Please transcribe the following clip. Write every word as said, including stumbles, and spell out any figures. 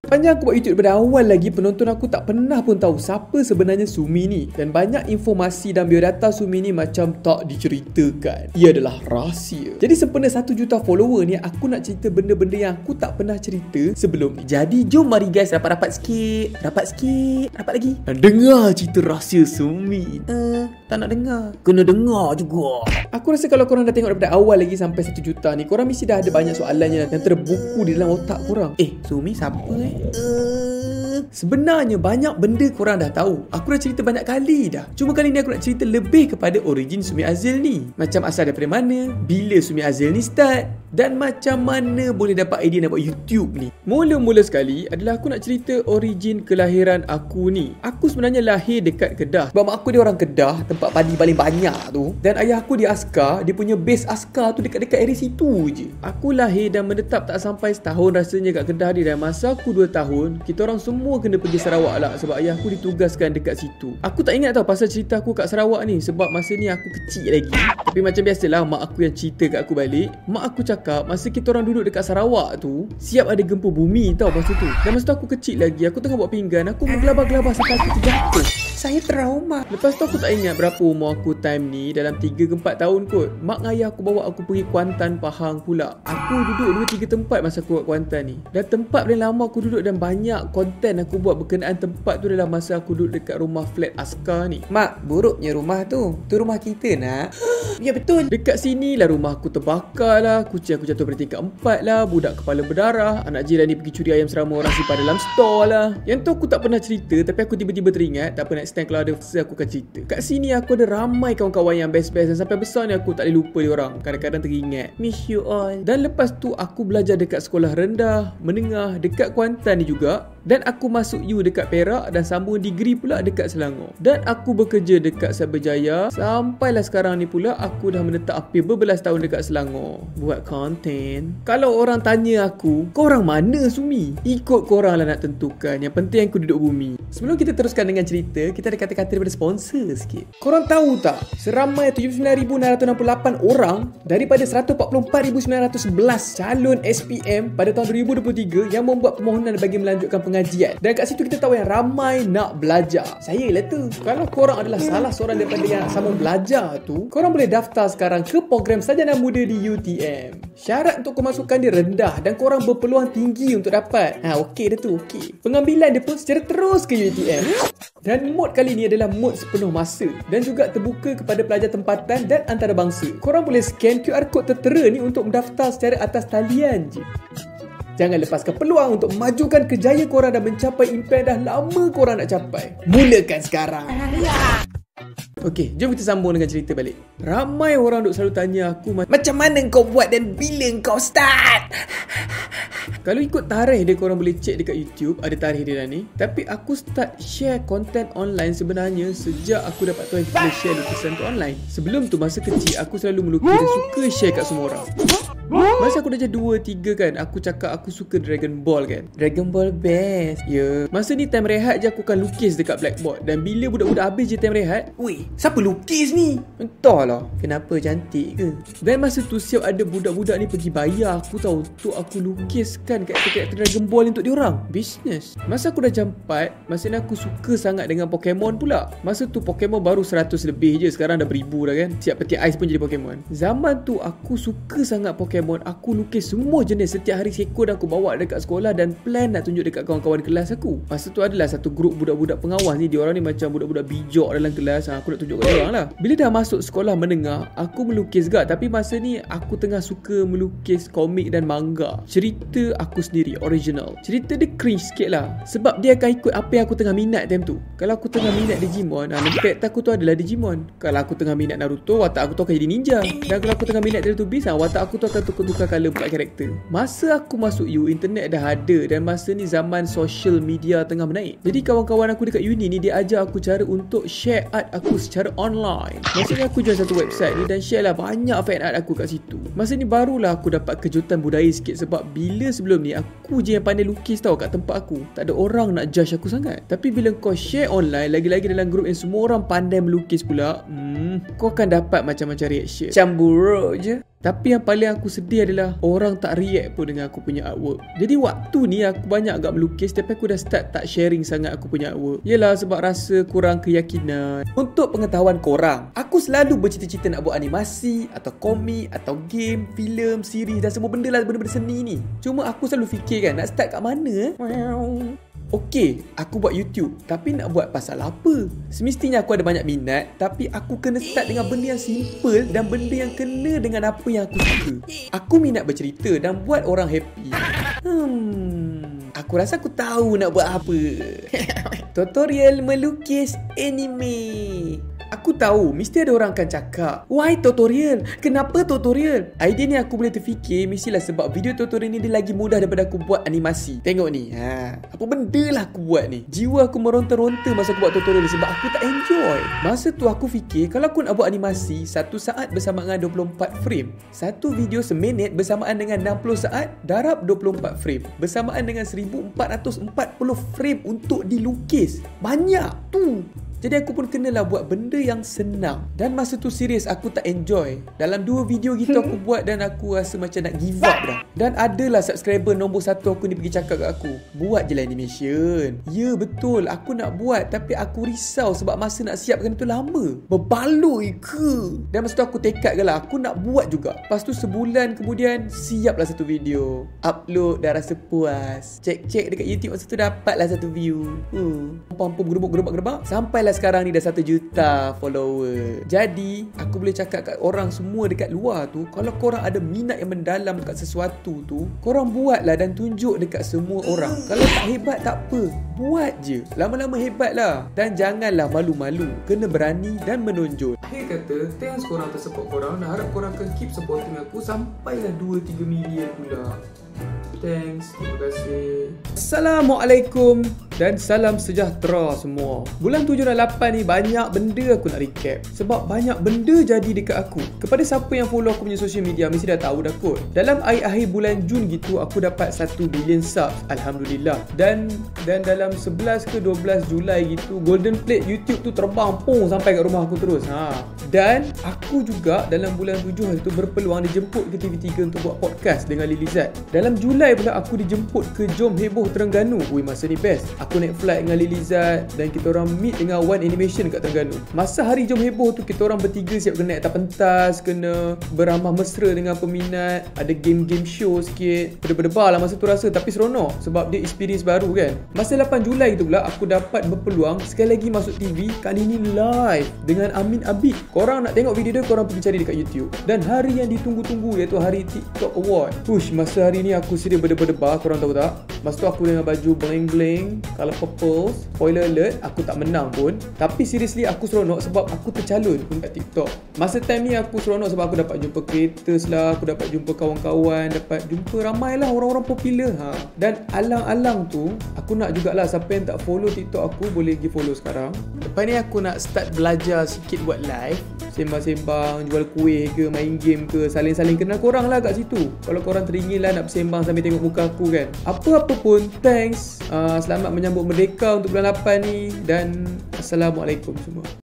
Panjang aku buat YouTube daripada awal lagi, penonton aku tak pernah pun tahu siapa sebenarnya Sumi ni. Dan banyak informasi dan biodata Sumi ni macam tak diceritakan. Ia adalah rahsia. Jadi sempena satu juta follower ni, aku nak cerita benda-benda yang aku tak pernah cerita sebelum ni. Jadi jom mari guys, rapat-rapat sikit. Rapat sikit. Rapat lagi. Dan dengar cerita rahsia Sumi. Uh, tak nak dengar. Kena dengar juga. Aku rasa kalau korang dah tengok daripada awal lagi sampai satu juta ni, korang mesti dah ada banyak soalannya yang terbuku di dalam otak korang. Eh, Sumi siapa eh? Uh, sebenarnya banyak benda korang dah tahu. Aku dah cerita banyak kali dah. Cuma kali ni aku nak cerita lebih kepada origin Sumi Azil ni. Macam asal daripada mana, bila Sumi Azil ni start, dan macam mana boleh dapat idea nak buat YouTube ni. Mula-mula sekali adalah aku nak cerita origin kelahiran aku ni. Aku sebenarnya lahir dekat Kedah. Sebab mak aku dia orang Kedah, tempat padi paling banyak tu. Dan ayah aku dia askar, dia punya base askar tu dekat-dekat area situ je. Aku lahir dan menetap tak sampai setahun rasanya kat Kedah ni. Dan masa aku dua tahun, kita orang semua kena pergi Sarawak lah sebab ayah aku ditugaskan dekat situ. Aku tak ingat tau pasal cerita aku kat Sarawak ni sebab masa ni aku kecil lagi. Tapi macam biasalah, mak aku yang cerita kat aku balik. Mak aku cakap masa kita orang duduk dekat Sarawak tu, siap ada gempa bumi tau masa tu. Dan masa tu aku kecil lagi, aku tengah buat pinggan, aku menggelabah-gelabah sampai aku terjatuh. Saya trauma. Lepas tu aku tak ingat berapa umur aku time ni, dalam tiga ke empat tahun kot. Mak dan ayah aku bawa aku pergi Kuantan, Pahang pula. Aku duduk dua tiga tempat masa aku buat Kuantan ni. Dan tempat paling lama aku duduk dan banyak konten aku buat berkenaan tempat tu adalah masa aku duduk dekat rumah flat askar ni. Mak, buruknya rumah tu. Tu rumah kita nak. Ya betul. Dekat sini lah rumah aku terbakar lah, kucing aku jatuh dari tingkat empat lah, budak kepala berdarah, anak jiran ni pergi curi ayam serama orang simpan dalam store lah. Yang tu aku tak pernah cerita, tapi aku tiba-tiba teringat. Tak apa, next time kalau ada masa aku akan cerita. Kat sini aku ada ramai kawan-kawan yang best-best dan sampai besar ni aku tak boleh lupa dia orang. Kadang-kadang teringat. Miss you all. Dan lepas tu aku belajar dekat sekolah rendah, menengah dekat Kuantan ni juga. Dan aku masuk U dekat Perak dan sambung degree pula dekat Selangor. Dan aku bekerja dekat Cyberjaya. Sampailah sekarang ni pula aku dah menetap hampir berbelas tahun dekat Selangor buat konten. Kalau orang tanya aku, korang mana Sumi? Ikut korang lah nak tentukan. Yang penting aku duduk bumi. Sebelum kita teruskan dengan cerita, kita ada kata-kata daripada sponsor sikit. Korang tahu tak, seramai tujuh puluh sembilan ribu enam ratus enam puluh lapan orang daripada seratus empat puluh empat ribu sembilan ratus sebelas calon S P M pada tahun dua ribu dua puluh tiga yang membuat permohonan bagi melanjutkan pengajian. Dan kat situ kita tahu yang ramai nak belajar. Saya lah tu. Kalau korang adalah salah seorang daripada yang sama belajar tu, korang boleh daftar sekarang ke program Sarjana Muda di U T M. Syarat untuk kemasukan dia rendah dan korang berpeluang tinggi untuk dapat. Ha, okey dah tu, okey. Pengambilan dia pun secara terus ke U T M. Dan mod kali ni adalah mod sepenuh masa dan juga terbuka kepada pelajar tempatan dan antarabangsa. Korang boleh scan Q R code tertera ni untuk mendaftar secara atas talian je. Jangan lepaskan peluang untuk memajukan kerjaya korang dan mencapai impian dah lama korang nak capai. Mulakan sekarang. Okey, jom kita sambung dengan cerita balik. Ramai orang duk selalu tanya aku, macam mana kau buat dan bila kau start? Kalau ikut tarikh dia, korang boleh check dekat YouTube, ada tarikh dia dah ni. Tapi aku start share content online sebenarnya sejak aku dapat tahu kita boleh share lukisan tu online. Sebelum tu masa kecil aku selalu melukis dan suka share kat semua orang. Masa aku dah jadi dua tiga kan, aku cakap aku suka Dragon Ball kan. Dragon Ball best. Ya. Yeah. Masa ni time rehat je aku akan lukis dekat blackboard. Dan bila budak-budak habis je time rehat, weh, siapa lukis ni? Entahlah, kenapa cantik ke? Dan masa tu siap ada budak-budak ni pergi bayar aku tahu untuk aku lukiskan karakter-karakter Dragon Ball untuk diorang. Business. Masa aku dah jam empat, masa ni aku suka sangat dengan Pokemon pula. Masa tu Pokemon baru seratus lebih je, sekarang dah beribu dah kan. Siap peti ais pun jadi Pokemon. Zaman tu aku suka sangat Pokemon. Aku lukis semua jenis setiap hari seekor dan aku bawa dekat sekolah dan plan nak tunjuk dekat kawan-kawan kelas aku. Masa tu adalah satu grup budak-budak pengawas ni. Diorang ni macam budak-budak bijak dalam kelas. Ha, aku nak tunjuk kat diorang lah. Bila dah masuk sekolah menengah, aku melukis gak. Tapi masa ni aku tengah suka melukis komik dan manga. Cerita aku sendiri, original. Cerita dia cringe sikit lah sebab dia akan ikut apa yang aku tengah minat time tu. Kalau aku tengah minat Digimon, ha, nanti karakter aku tu adalah Digimon. Kalau aku tengah minat Naruto, watak aku tu akan jadi ninja. Dan kalau aku tengah minat Teletubbies, ha, watak aku tu akan tukar-tukar colour pula karakter. Masa aku masuk U, internet dah ada dan masa ni zaman social media tengah menaik. Jadi kawan-kawan aku dekat uni ni, dia ajar aku cara untuk share art aku secara online. Masa ni aku join satu website ni dan share lah banyak fan art aku kat situ. Masa ni barulah aku dapat kejutan budaya sikit sebab bila sebelum ni aku je yang pandai lukis tau kat tempat aku. Tak ada orang nak judge aku sangat. Tapi bila kau share online, lagi-lagi dalam grup yang semua orang pandai melukis pula, hmm, kau akan dapat macam-macam reaction. Macam buruk je. Tapi yang paling aku sedih adalah orang tak react pun dengan aku punya artwork. Jadi waktu ni aku banyak agak melukis, tapi aku dah start tak sharing sangat aku punya artwork. Yelah, sebab rasa kurang keyakinan. Untuk pengetahuan korang, aku selalu bercita-cita nak buat animasi atau komik atau game, filem, series dan semua benda lah, benda-benda seni ni. Cuma aku selalu fikir kan, nak start kat mana? Okey, aku buat YouTube, tapi nak buat pasal apa? Semestinya aku ada banyak minat, tapi aku kena start dengan benda yang simple dan benda yang kena dengan apa yang aku suka. Aku minat bercerita dan buat orang happy. Hmm, aku rasa aku tahu nak buat apa. Tutorial melukis anime. Aku tahu mesti ada orang akan cakap, why tutorial? Kenapa tutorial? Idea ni aku boleh terfikir mestilah sebab video tutorial ni dia lagi mudah daripada aku buat animasi. Tengok ni, ha, apa benda lah aku buat ni. Jiwa aku meronta-ronta masa aku buat tutorial ni sebab aku tak enjoy. Masa tu aku fikir kalau aku nak buat animasi satu saat bersamaan dengan dua puluh empat frame, satu video seminit bersamaan dengan enam puluh saat darab dua puluh empat frame, bersamaan dengan seribu empat ratus empat puluh frame untuk dilukis. Banyak tu. Jadi aku pun kenalah buat benda yang senang. Dan masa tu serius aku tak enjoy. Dalam dua video gitu aku buat dan aku rasa macam nak give up dah. Dan adalah subscriber nombor satu aku ni pergi cakap kat aku, buat je lah animation. Ya betul, aku nak buat, tapi aku risau sebab masa nak siapkan tu lama. Berbaloi ke? Dan masa tu aku tekad lah, aku nak buat juga. Lepas tu sebulan kemudian siaplah satu video, upload dah rasa puas. Cek-cek dekat YouTube masa tu dapatlah satu view. Uh, Pam-pam gerbak-gerbak-gerbak sampai lah sekarang ni dah satu juta follower. Jadi aku boleh cakap kat orang semua dekat luar tu, kalau korang ada minat yang mendalam dekat sesuatu tu, korang buatlah dan tunjuk dekat semua orang. Kalau tak hebat tak apa, buat je, lama-lama hebat lah. Dan janganlah malu-malu, kena berani dan menonjol. Akhir kata, thanks korang atas support korang, dan harap korang akan keep supporting aku sampailah dua tiga million pula. Thanks, terima kasih. Assalamualaikum dan salam sejahtera semua. Bulan tujuh dan lapan ni banyak benda aku nak recap, sebab banyak benda jadi dekat aku. Kepada siapa yang follow aku punya social media mesti dah tahu dah kot. Dalam akhir-akhir bulan Jun gitu aku dapat satu billion subs, Alhamdulillah. Dan dan dalam sebelas ke dua belas Julai gitu, golden plate YouTube tu terbang pung sampai kat rumah aku terus. Ha. Dan aku juga dalam bulan tujuh itu berpeluang dijemput ke T V tiga untuk buat podcast dengan Lilizat. Dalam Julai pula aku dijemput ke Jom Heboh Terengganu. Ui, masa ni best. Aku naik flight dengan Lilizat dan kita orang meet dengan One Animation kat Terengganu. Masa hari Jom Heboh tu kita orang bertiga siap kena naik atas pentas, kena beramah mesra dengan peminat, ada game-game show sikit. Berdebar lah masa tu rasa, tapi seronok sebab dia experience baru kan. Masa lapan Julai tu pula aku dapat berpeluang sekali lagi masuk T V, kali ni live dengan Amin Abid. Korang nak tengok video dia, korang pergi cari dekat YouTube. Dan hari yang ditunggu-tunggu iaitu hari TikTok Award. Push, masa hari ni aku serius berdebar-debar, korang tahu tak? Masa tu aku dengan baju bling-bling, colour purple. Spoiler alert, aku tak menang pun. Tapi seriously aku seronok sebab aku tercalon pun kat TikTok. Masa time ni aku seronok sebab aku dapat jumpa creators lah, aku dapat jumpa kawan-kawan, dapat jumpa ramai lah orang-orang popular. Ha. Dan alang-alang tu, aku nak jugalah siapa yang tak follow TikTok aku boleh pergi follow sekarang. Lepas ni aku nak start belajar sikit buat live, sembang-sembang, jual kuih ke, main game ke, saling-saling kenal korang lah kat situ. Kalau korang teringin lah nak bersembang sambil tengok muka aku kan. Apa-apa pun, thanks. uh, Selamat menyambut Merdeka untuk bulan lapan ni. Dan Assalamualaikum semua.